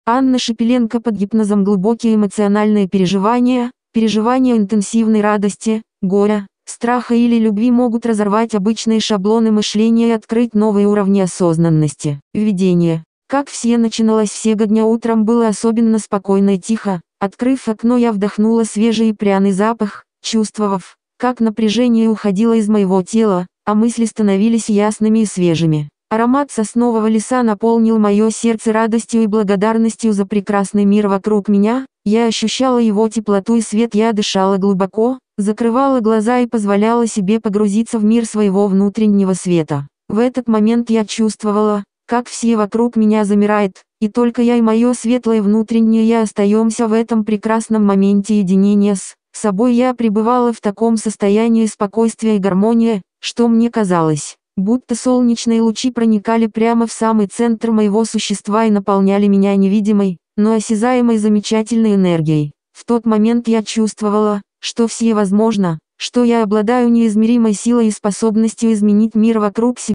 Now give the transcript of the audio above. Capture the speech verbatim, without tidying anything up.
Анна Шепеленко. Под гипнозом глубокие эмоциональные переживания, переживания интенсивной радости, горя, страха или любви могут разорвать обычные шаблоны мышления и открыть новые уровни осознанности. Введение. Как все начиналось всего дня утром было особенно спокойно и тихо. Открыв окно, я вдохнула свежий и пряный запах, чувствовав, как напряжение уходило из моего тела, а мысли становились ясными и свежими. Аромат соснового леса наполнил мое сердце радостью и благодарностью за прекрасный мир вокруг меня. Я ощущала его теплоту и свет, я дышала глубоко, закрывала глаза и позволяла себе погрузиться в мир своего внутреннего света. В этот момент я чувствовала, как все вокруг меня замирает, и только я и мое светлое внутреннее я остаемся в этом прекрасном моменте единения с собой. Я пребывала в таком состоянии спокойствия и гармонии, что мне казалось, будто солнечные лучи проникали прямо в самый центр моего существа и наполняли меня невидимой, но осязаемой замечательной энергией. В тот момент я чувствовала, что все возможно, что я обладаю неизмеримой силой и способностью изменить мир вокруг себя.